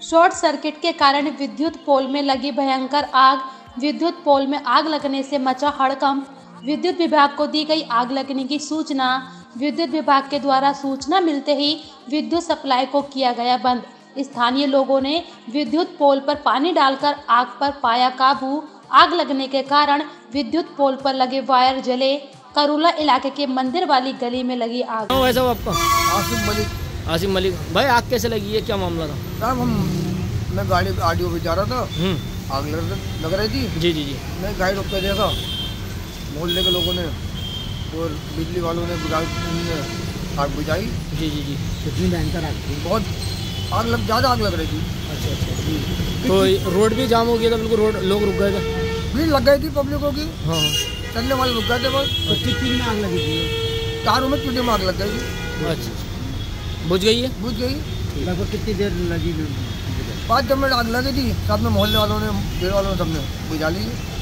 Short circuit के कारण विद्युत पोल में लगी भयंकर आग। विद्युत पोल में आग लगने से मचा हड़कंप। विद्युत विभाग को दी गई आग लगने की सूचना। विद्युत विभाग के द्वारा सूचना मिलते ही विद्युत सप्लाई को किया गया बंद। स्थानीय लोगों ने विद्युत पोल पर पानी डालकर आग पर पाया काबू। आग लगने के कारण विद्युत पोल पर लगे वायर जले। करूला इलाके के मंदिर वाली गली में लगी आग। वैसा आपका आसिम मलिक भाई, आग कैसे लगी है, क्या मामला था? साहब मैं गाड़ी ऑडियो पे जा रहा था, आग लग रही थी। जी जी जी। मैं गाड़ी रोक के देखा, मोहल्ले के लोगों ने और बिजली वालों ने आग बुझाई। जी जी जी। कितनी भयंकर आग थी, बहुत आग ज़्यादा आग लग रही थी। अच्छा अच्छा जी। तो रोड भी जाम हो गया था बिल्कुल, रोड लोग रुक गए थे, भीड़ लग गई थी पब्लिकों की। हाँ, चलने वाले रुक गए थे बस। तो कितनी में आग लगी थी? तारों में चूल्हे में आग लग गई थी। अच्छा, बुझ गई है? बुझ गई। लगभग कितनी देर लगी? 5 मिनट आग लगी थी। साथ में मोहल्ले वालों ने, भीड़ वालों ने सबने बुझा ली।